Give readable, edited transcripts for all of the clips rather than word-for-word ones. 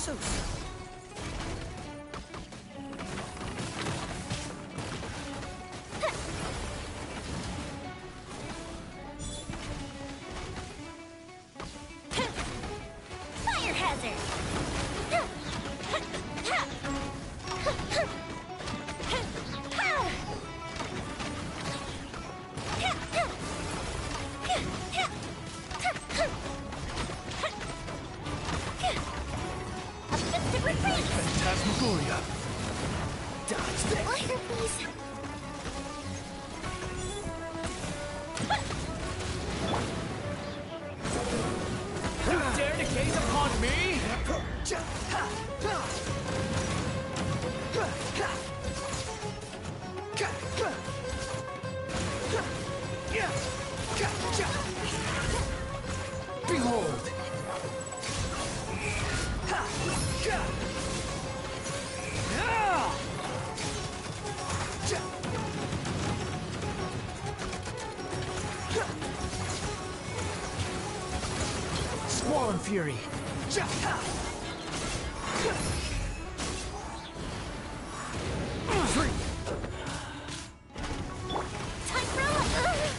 So. Fire hazard! Offensive retreat! Phantasmagoria. Dodge that. Fire, please! You dare to gaze upon me? Behold! Squall Fury! Time for a look!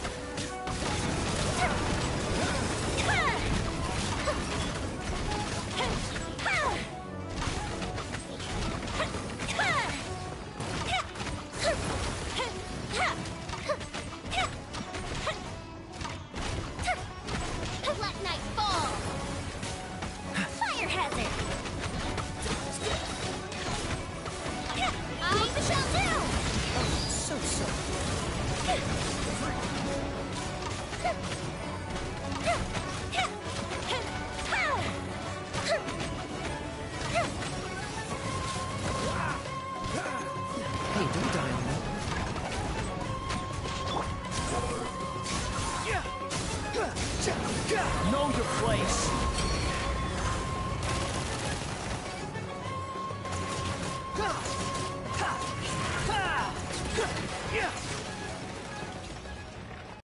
Let night fall! Fire hazard! I'll the shell down! So. Hey, don't die on that. Know your place.